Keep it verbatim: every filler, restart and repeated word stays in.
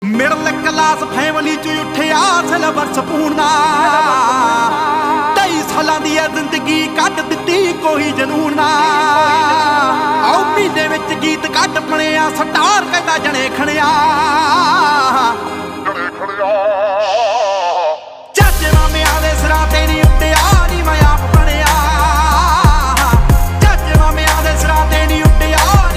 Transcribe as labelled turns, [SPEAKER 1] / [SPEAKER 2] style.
[SPEAKER 1] Middle class family चो उठिया silver spoon दा ढाई सालां दी जिंदगी कट दित्ती कोई जनून ना। आओ महीने विच गीत कट बणिया स्टार कहंदा जने खणिया।